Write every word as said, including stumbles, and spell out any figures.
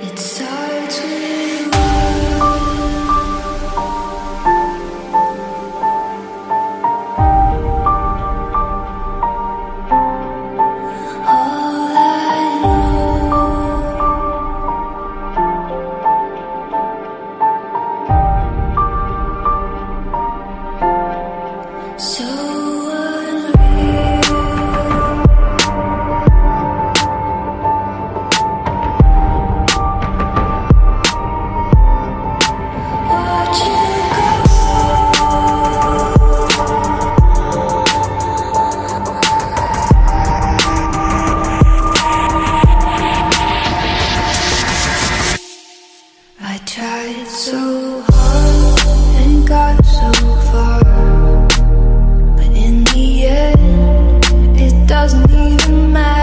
It starts with all I know. So I tried so hard and got so far, but in the end, it doesn't even matter.